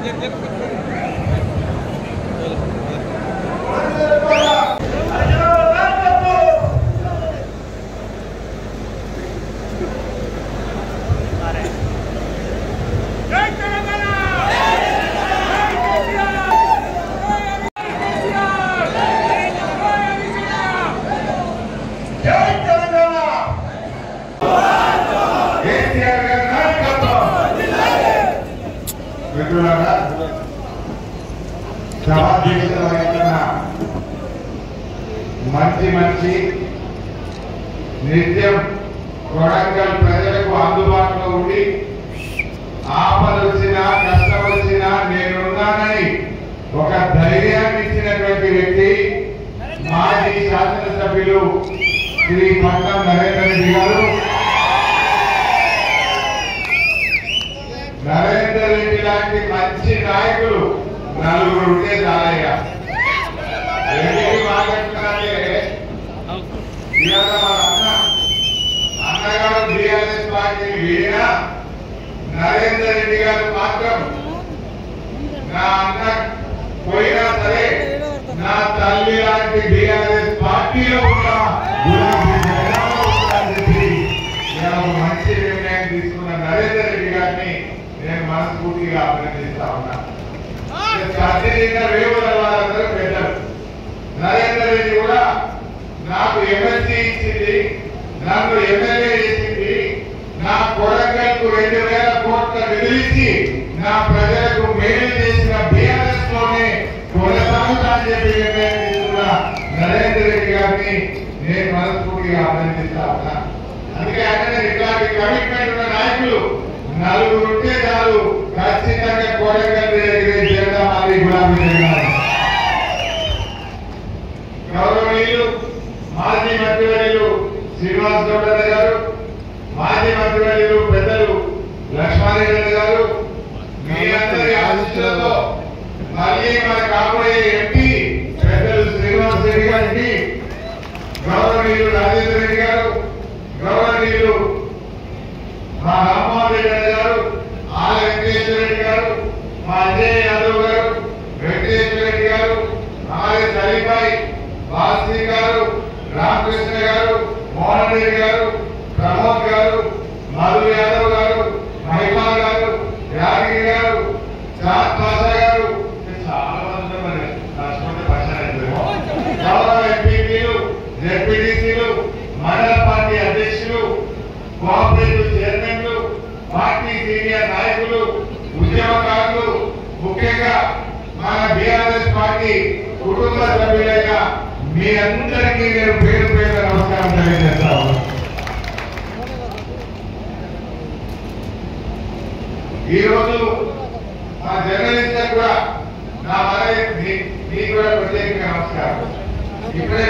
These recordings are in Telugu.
మంచి నిత్యం కొడంగల్ ప్రజలకు అందుబాటులో ఉండి ఆపద వచ్చినా కష్టం వచ్చినా నేనున్నానని ఒక ధైర్యాన్ని ఇచ్చినటువంటి వ్యక్తి మాజీ శాసనసభ్యులు శ్రీ పట్నం నరేంద్ర రెడ్డి గారు. నరేంద్ర రెడ్డి లాంటి మంచి నాయకులు నలుగురు ఉంటే చాలయ్యా. అన్నగారు బీఆర్ఎస్ పార్టీ వీడినా నరేంద్ర రెడ్డి గారు మాత్రం నా అన్న పోయినా సరే నా తల్లి లాంటి బీఆర్ఎస్ పార్టీలో ఉన్న మంచి నిర్ణయం తీసుకున్న నరేంద్ర రెడ్డి గారిని నేను మనస్ఫూర్తిగా అభినందిస్తా ఉన్నా. వాళ్ళందరూ పెద్దలు. నరేంద్ర రెడ్డి కూడా నాకు ఎమ్మెల్సీ ఇచ్చింది, నన్ను ఎమ్మెల్యే చేసింది, నా కొడంగల్కు 2000 కోట్ల నిధులిచ్చి నా ప్రజలకు మేలు చేసిన బీఆర్ఎస్ లోనే కొనసాగుతానని చెప్పి నిర్ణయం తీసుకున్న నరేంద్ర రెడ్డి గారిని నేను మనస్ఫూర్తిగా అభినందిస్తా ఉన్నా. అందుకే ఆయన ఇట్లాంటి కమిట్మెంట్ ఉన్న నాయకులు నలుగురు ఉంటే చాలు, ఖచ్చితంగా కొడంగల్ జెండా మాది గులాబీ జెండా. గౌరవనీయులు మాజీ మంత్రివర్యులు శ్రీనివాస్ గౌడ్ గారు, మాజీ మంత్రివర్యులు పెద్దలు లక్ష్మారెడ్డి గారు, మీ అందరి ఆశీస్సులతో మళ్ళీ మన కాబోయే ఎంపీ పెద్దలు శ్రీనివాస్ రెడ్డి గారికి, గౌరవనీయులు రాజేంద్ర రెడ్డి గారు, గౌరవనీయులు మా రామ్మోహన్ రెడ్డి గారు, ఆల వెంకటేశ్వర రెడ్డి గారు, మా అజయ్ యాదవ్ గారు, వెంకటేశ్వర రెడ్డి గారు, ఆలయ సలీబాయి వాసి గారు, రామకృష్ణ గారు, మోహన్ రెడ్డి గారు, ప్రమోద్ గారు, మధు యాదవ్ గారు, మహిమా గారు, యాదగిరి గారు, చాంద్ పాషా గారు, చాలా మంది గౌరవ ఎంపీలు, జెడ్పీటీసీలు, మండల పార్టీ అధ్యక్షులు, కోఆపరేటివ్ చైర్మన్లు, పార్టీ సీనియర్ నాయకులు, ఉద్యమకారులు, ముఖ్యంగా మన బీఆర్ఎస్ పార్టీ కుటుంబ సభ్యులైన మీ అందరికీ నేను పేరు పేరు నమస్కారం తెలియజేస్తాను. ఈరోజు మా జర్నలిస్టులకు కూడా నా మీకు కూడా ప్రత్యేకంగా నమస్కారం. ఇప్పుడే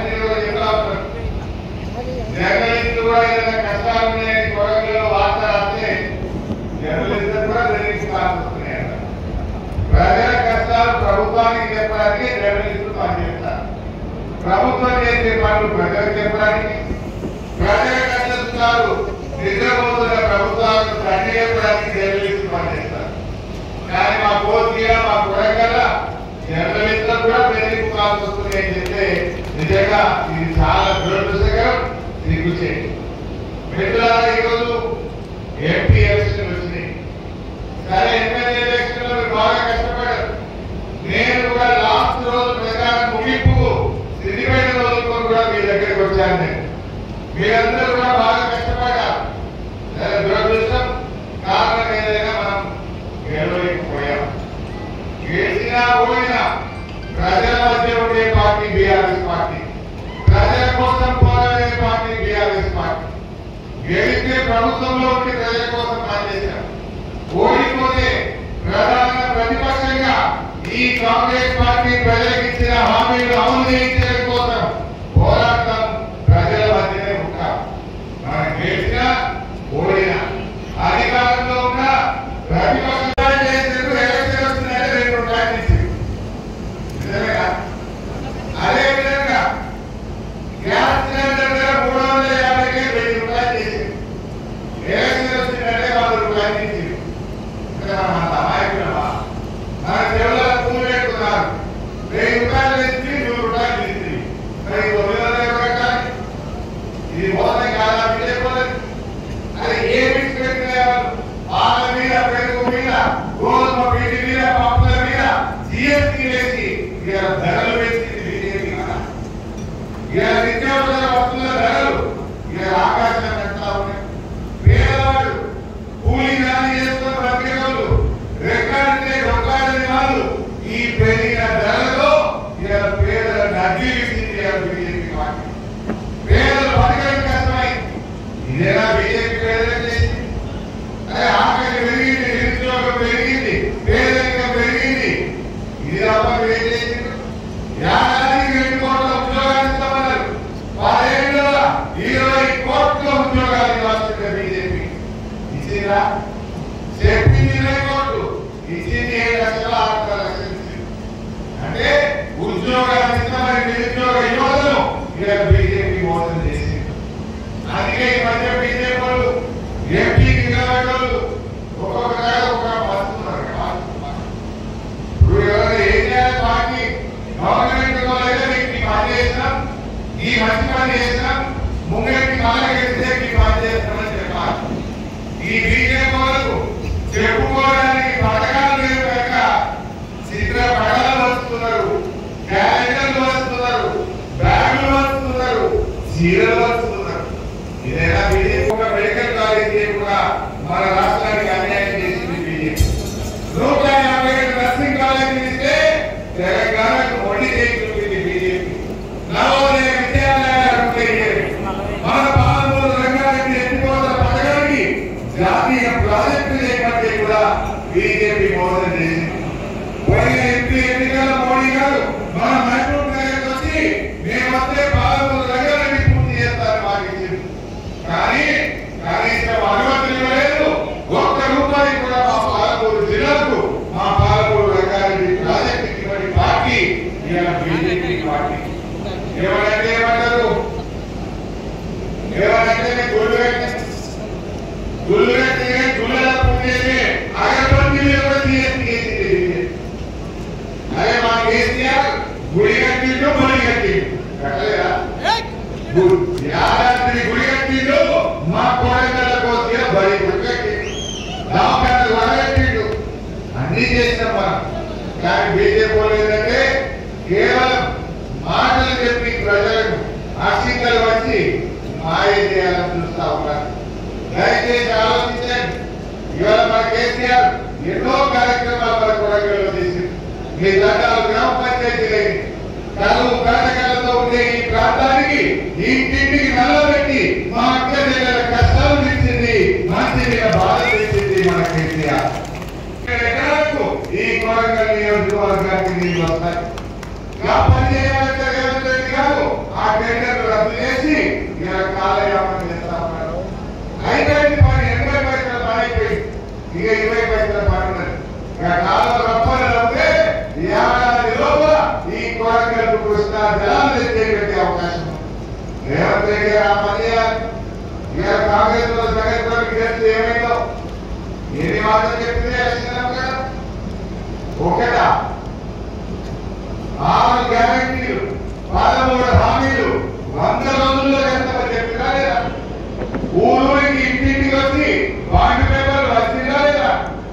జర్నలిస్టులు కూడా ఏదైనా కష్టాలు ఉన్నాయని కొడంగల్లో వార్త రాస్తే జర్నలిస్టులు కూడా వస్తున్నాయి. ప్రజల కష్టాలు ప్రభుత్వానికి చెప్పడానికి జర్నలిస్టులు పనిచేస్తారు. ప్రభుత్వం చేసే పనులు ప్రజలకు చెప్పడానికి, ప్రజల కష్టాలు నిద్రపోతున్న ప్రభుత్వాలకు తండ్రి చెప్పడానికి జర్నలిస్టులు పనిచేస్తారు. కానీ మా కోర్టుగా మా కొడంగల్ జర్నలిస్టులు కూడా బెదిరింపు కాల్సి వస్తుంది అని చెప్తే నిజంగా ఇది చాలా దురదృష్టకరం, సిగ్గుచేటు. మిత్రులారా, ఈరోజు ఎంపీ ఎలక్షన్ వచ్చినాయి. సరే, ఎమ్మెల్యే ఎలక్షన్ లో బాగా కష్టపడారు. నేను కూడా లాస్ట్ రోజు ప్రచారం ముగింపు సిద్ధిపేట రోజుల్లో కూడా మీ దగ్గరికి వచ్చాను. నేను మీరందరూ కూడా బాగా కష్టపడ్డారు. దురదృష్టం కారణం ఏదైనా మనం గెలవలేకపోయాం. గెలిచినా ఓడినా ప్రజల మధ్య ఉండే పార్టీ బీఆర్ఎస్ పార్టీ, ప్రజల కోసం పోరాడే పార్టీ బీఆర్ఎస్ పార్టీ. గెలిస్తే ప్రభుత్వంలో ఉండి ప్రజల కోసం పనిచేశాం. ఓడిపోతే ప్రధాన ప్రతిపక్షంగా ఈ కాంగ్రెస్ పార్టీ ప్రజలకు ఇచ్చిన హామీలు అమలు చేయించడం కోసం పోరాటం ప్రజల మధ్యనే ఉంటాం. మనం గెలిచినా ఓడినా అధికారంలో ఉన్న ప్రతిపక్షం ఎలక్షన్ వస్తున్నాయని 2 రూపాయలు ఇచ్చింది. నిజమేనా? అదేవిధంగా గ్యాస్ సిలిండర్ ధర 350కే 1000 రూపాయలు చేసింది. ఎలక్షన్ వచ్చిందంటే 100 రూపాయలు ఇచ్చింది. అమాయకులమా? ఇచ్చిరా చెప్పింది 20 కోట్లు ఇచ్చింది 7 లక్షల 6 లక్షలు అంటే ఉద్యోగాలు ఇస్తామని నిరుద్యోగ యువతను ఇక్కడ బీజేపీ మోసం చేసింది. అందుకే ఈ మధ్య బీజేపీ వాళ్ళు ఎంపీకి నిలబడ్డోళ్ళు ఒక్కొక్క వస్తున్నారు. ఇప్పుడు ఎవరైనా ఏం చేయాలి పార్టీ గవర్నమెంట్ అయితే మీకు పని చేసినాం ఈ మంచి పని చేసినాం ముంగటి కాలగెడితే మీకు పని చేస్తామని చెప్పాలి. ఈ బీజేపీ వాళ్ళకు చెప్పుకోవడానికి పథకాలు లేవు కనుక చిత్ర పటాలు వస్తున్నారు, క్యాలెండర్లు వస్తున్నారు, బ్యాగులు వస్తున్నారు, చీరలు వస్తున్నారు. ఇదేనా బీజేపీ? ఒక మెడికల్ కాలేజీ కూడా మన రాష్ట్రానికి అన్యాయం చేసింది బీజేపీ. 157 నర్సింగ్ కాలేజీలు ఇస్తే తెలంగాణకు మొండి చేసి చూపింది బీజేపీ. నవోదయ విద్యాలయాలు మన పాలమూరు రంగారెడ్డి ఎత్తిపోతల పథకానికి జాతీయ ప్రాజెక్టు చేయమంటే కూడా బీజేపీ మోసం చేసింది. పోయిన ఎంపీ ఎన్నికల మోడీ గారు మన మహబూబ్ నగర్ వచ్చి మేము వస్తే పాలమూరు రంగారెడ్డి పూర్తి చేస్తారని మాట ఇచ్చింది. కానీ కనీసం అనుమతులు ఇవ్వలేదు. ఒక్క రూపాయి కూడా మా పాలమూరు జిల్లాకు మా పాలమూరు రంగారెడ్డి ప్రాజెక్టు ఇవ్వని పార్టీ ఇలా బీజేపీ పార్టీ. ఏమంటే ఏమంటారు? ఏమంటే గుళ్ళు కట్టి గుళ్ళ పూజే అగరబత్తి కూడా తీసేసింది. అదే మా కేసీఆర్ గుడి కట్టిండు బలి కట్టిండు కట్టలేదా? యాదాద్రి గుడి కట్టిండు మా కోడగల కోసిన బలి గుడి కట్టిండు, దవాఖానలు వడగట్టిండు, అన్ని చేసినాం మనం. కానీ బీజేపీ వాళ్ళు ఏంటంటే కేవలం మాటలు చెప్పి ప్రజలకు అక్షింతలు వచ్చి మాయ చేయాలని చూస్తా ఉన్నారు. దయచేసి ఆలోచించండి. ఇవాళ మన కేసీఆర్ ఎన్నో కార్యక్రమాలు మన కొడంగల్లో చేసింది. మీ దండాలు గ్రామ పంచాయతీ కరువు కాటకాలతో ఉండే ఈ ప్రాంతానికి ఇంటింటికి నల్లబెట్టి మా అక్క దగ్గర కష్టాలు తీర్చింది, మంచి మీద బాధ తీర్చింది మన కేసీఆర్. ఎకరాలకు ఈ కొడంగల్ నియోజకవర్గానికి నీళ్ళు వస్తాయి. పని చేయాలంటే రేవంత్ రెడ్డి గారు ఆ టెండర్లు రద్దు చేసి ఇలా కాలయాపన చేస్తా ఉన్నారు. అయిపోయింది పని, 80 పైసల పని అయిపోయింది, ఇక 20 పైసల పని ఉన్నది. ఇక కాలం రప్పని రప్పితే ఏడాది లోపల ఈ కొడంగల్ కృష్ణా జలాలు తెచ్చేటువంటి అవకాశం ఉంది. రేవంత్ రెడ్డి గారు ఆ పని చేయాలి. ఇక కాంగ్రెస్ లో జగన్ చేస్తే ఏమైందో ఎన్ని మాటలు చెప్తే లక్షణం కదా. ఒకటా 6 గ్యారెంటీలు 13 హామీలు 100 రోజుల్లో చేస్తామని చెప్పినా లేదా? ఊరికి ఇంటింటికి వచ్చి బాండ్ పేపర్లు వచ్చిందా లేదా?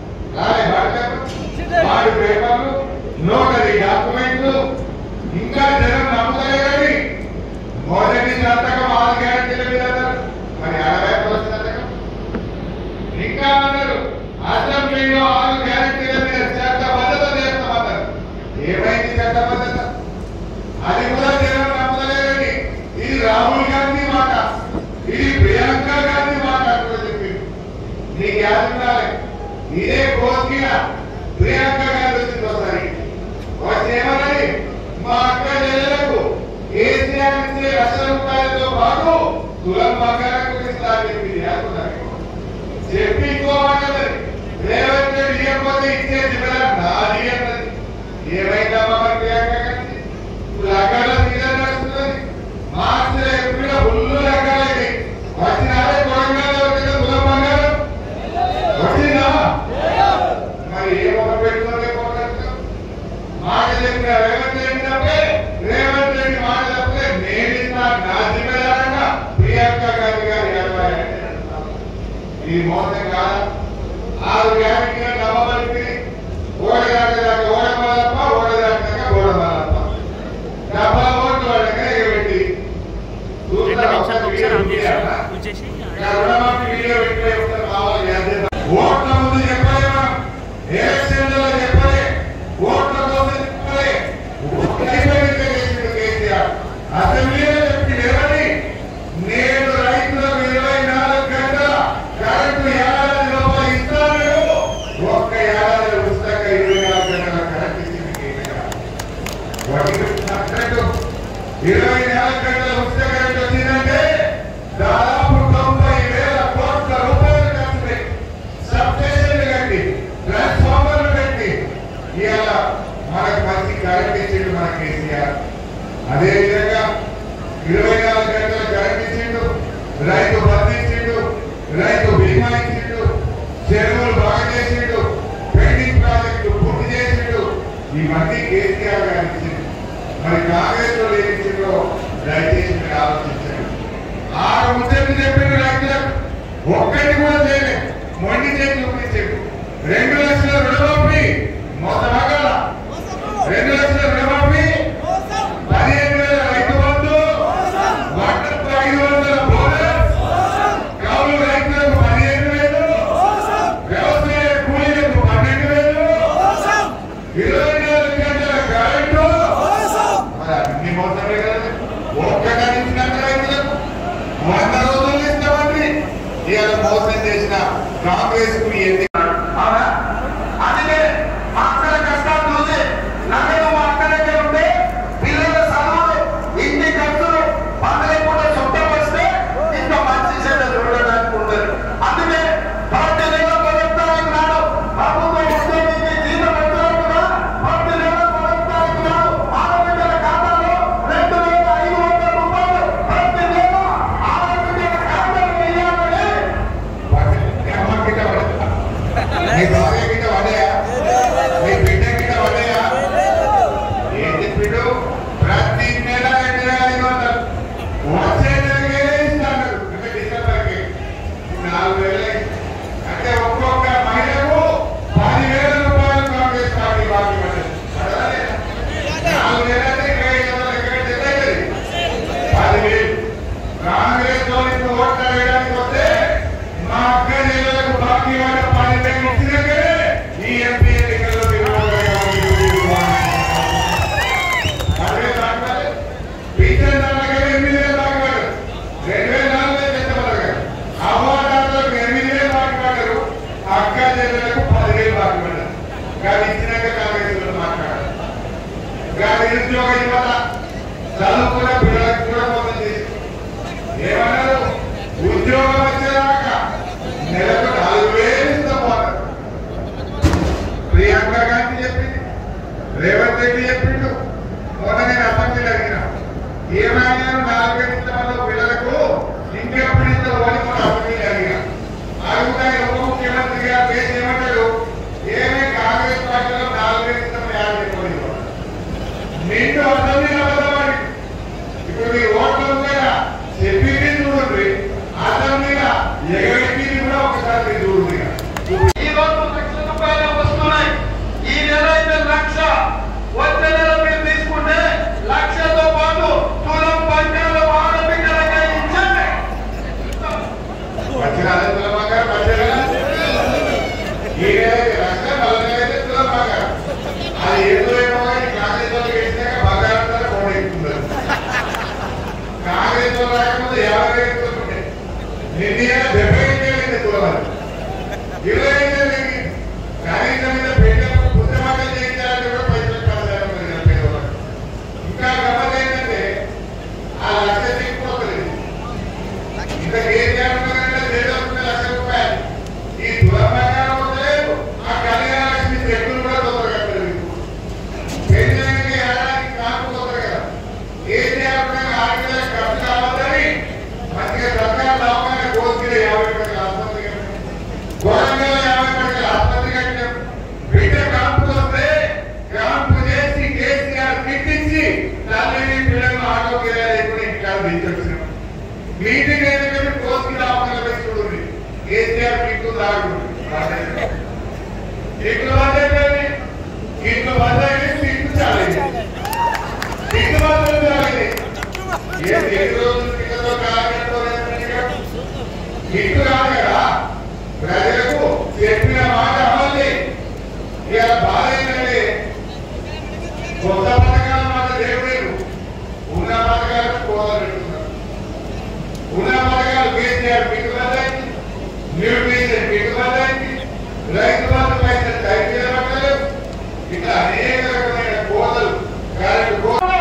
బాండ్ పేపర్లు, నోటరీ డాక్యుమెంట్లు ఇంకా జనం నమ్ముతారే కానీ మొదటి సంతకం 6 గ్యారెంటీల మీద అన్నారు. మరి 60 సంతకం ఇంకా అన్నారు. అసెంబ్లీలో 6 గ్యారెంటీల మీద చట్టబద్ధత చేస్తామన్నారు. ఏమైంది చట్టబద్ధత? అది కూడా జనం నమ్మలేదండి. ఇది రాహుల్ గాంధీ మాట, ఇది ప్రియాంక గాంధీ మాట కూడా చెప్పింది. నీకు యాద ఉండాలి. ఇదే కోర్టున ప్రియాంక గాంధీ వచ్చింది ఒకసారి. వచ్చి ఏమన్నది? మా అక్క చెల్లెలకు కేసీఆర్ ఇచ్చే ₹1,00,000తో పాటు తులం బంగారం ఇస్తా చెప్పింది. చెప్పి ఇంకోమంటది రేవంత్ రెడ్డి ఇవ్వకపోతే ఇచ్చే జిమ్మేదారు నాది అన్నది. ఏమైందమ్మా మరి ప్రియాంక గాంధీ? లగ్గాల సీజన్ నడుస్తున్నది. మార్చి ఏప్రిల్ ఫుల్ లగ్గాలైంది. వచ్చినారే కొడంగల్లో వచ్చిన తులం బంగారం వచ్చిందా? మరి ఏ మొక్క పెట్టుకుంటే మాట చెప్పిన రేవంత్ రెడ్డి రేవంత్ రెడ్డి మాట చెప్తే నేను ఇస్తా నా జిమ్మేదారంగా ప్రియాంక గాంధీ గారు 20 ఇది మోసం కాదా? 6 గ్యారెంటీలు నమ్మబలిపి ఓడదాకా ఓడమాలప్ప, ఓడదాకా గోడమాలప్ప, 70 ఓట్లు వాడగా ఎగబెట్టి ఓట్ల ముందు చెప్పలేమా? ఎలక్షన్లలో చెప్పలే, ఓట్ల కోసం చెప్పలే. కేసీఆర్ అసెంబ్లీలో చెప్పి లేవని నేను రైతులకు 24 గంటల కరెంటు ఏడాది లోపల ఇస్తాను. ఒక్క ఏడాది పుస్తక 24 గంటల కరెంట్ ఇచ్చింది కేసీఆర్. 24 గంటల ఉచిత కరెంట్ వచ్చిందంటే దాదాపు 90,000 కోట్ల రూపాయలు ఖర్చు. కాంగ్రెస్ లో ఏమిచ్చిందో దయచేసి మీరు ఆలోచించండి. 6 ముచ్చట్లు చెప్పిన రైతులకు ఒక్కటి కూడా చేయలేదు. మొండి చేతి చూపించారు. 2 లక్షల రుణమాఫీ మొత్తం 2 లక్షల రుణమాఫీ, 15,000 రైతు బంధు, 500 బోనస్, కౌలు రైతులకు 15,000, వ్యవసాయ కూలీలకు 12,000, 24 గంటల కరెంటు. అన్ని మోసమే కదా. ఒక్కగా ఇచ్చినట్టు రైతులకు 100 రోజులు ఇస్తామండి. ఇవాళ మోసం చేసిన కాంగ్రెస్ కు ఎందుకు నిరుద్యోగ యువత చదువుకున్న పిల్లలకు కూడా మోసం చేసి ఏమన్నారు? ఉద్యోగం వచ్చేదాకా నెలకు 4,000 ఇస్తామన్నారు. ప్రియాంక గాంధీ చెప్పింది, రేవంత్ రెడ్డి చెప్పిండు. మొన్న నేను అసెంబ్లీలో అడిగినా ఏమైనా 4,000 ఇస్తామన్న పిల్లలకు ఇంకెప్పుడు ఇస్తావు అని మన అసెంబ్లీలో అడిగినా. అడుగుతానే ఉప ముఖ్యమంత్రి గారు పేరు ఏమంటాడు? ఏమే కాంగ్రెస్ పార్టీలో 4,000 ఇస్తామని యాభై నిండు అసెంబ్లీ అబద్ధపడి ఇప్పుడు మీరు ఓట్లు కూడా చెప్పింది చూడండి. అసెంబ్లీగా ఎగబెట్టింది కూడా ఒకసారి చూడండి. ఈ రోజు ₹1,00,000 వస్తున్నాయి. ఈ నెల అయితే 1,00,000, వచ్చే నెల మీరు తీసుకుంటే 1,00,000తో పాటు తులం బంగారు ఆడబిడ్డలకే ఇచ్చండి. వచ్చిన తులం బంగారు వచ్చేలా ఈ నెల 1,00,000, మళ్ళీ నెల అయితే తులం బంగారు. అది ఏదో ఏమో కాంగ్రెస్ వాళ్ళు వేసినాక బంగారం ధర కోడెక్కుతున్నారు. కాంగ్రెస్ వాళ్ళు రాకముందు 50,000 ఎత్తుకుంటే నిన్న 75,000 తులవాలి. 25,000 కనీసం మీద పేదలకు పుస్తమాటలు చేయించాలంటే కూడా పైసలు కలసాలి పేదవాళ్ళు. ఇంకా గమ్మత్ ఏంటంటే ఆ 1,00,000 చెక్కుపోతలేదు. ఇంకా కేసీఆర్ పేదలకు ₹1,00,000. ఈ తులం బంగారం వస్తలేదు. ఆ కళ్యాణ లక్ష్మి చెక్కులు కూడా తొందరగా పెరిగింది. కేంద్రానికి ఏడాదికి కాకపోతారు కదా. కేసీఆర్ ఖర్చు కావాలని మంచిగా సర్కారు లాభమైన కోసుకుని 50 కోట్ల ఆసుపత్రి కట్టాం. గోరంగల్ 50 కోట్ల ఆసుపత్రి కట్టాం. బిడ్డ కాంపు వస్తే కాంపు చేసి కేసీఆర్ కిట్టించి తల్లిని పిల్లలను ఆటో కిరాయి లేకుండా ఇంటికాడ దించొచ్చినాం. మీటింగ్ ఎందుకంటే కోసుకుని లాభంగా పెట్టుకుంటుంది. కేసీఆర్ కిట్టు దాగుతుంది. కిట్లు బందైపోయింది. కిట్లు బందైంది. కిట్లు చాలేదు. కిట్లు మాత్రం చాలేదు. ఎన్ని రోజులు కిట్లతో కిట్లు కాదు కదా. ప్రజలకు చెప్పిన మాట అమలు. ఇవాళ బాధ ఏంటంటే కొత్త పథకాల మాట దేవుడు ఉన్న పథకాలకు కోదలు పెట్టుకున్నారు. ఉన్న పథకాలు కేసీఆర్ పెట్టుబడి, న్యూట్రిషన్ పెట్టుబడి, రైతు బంధు పైసలు టైం పట్టలేదు. ఇట్లా అనేక రకమైన కోదలు కరెంటు కోదలు.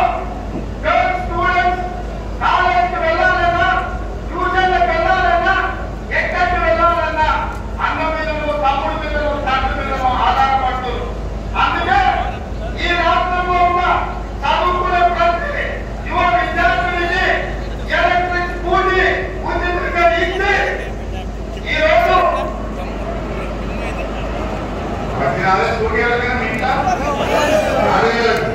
కాలేజీకి వెళ్ళాలన్నా, ట్యూషన్లకు వెళ్ళాలన్నా, ఎక్కడికి వెళ్ళాలన్నా అన్న మీదను, తమ్ముడు మీదను, తండ్రి మీదను ఆధారపడుతుంది. అందుకే ఈ రాష్ట్రంలో ఉన్న చదువుకునే ప్రతి యువ విద్యార్థులకి ఎలక్ట్రిక్ స్కూటీ ఉచితంగా ఇచ్చి ఈరోజు స్కూటీ ఇంట్లో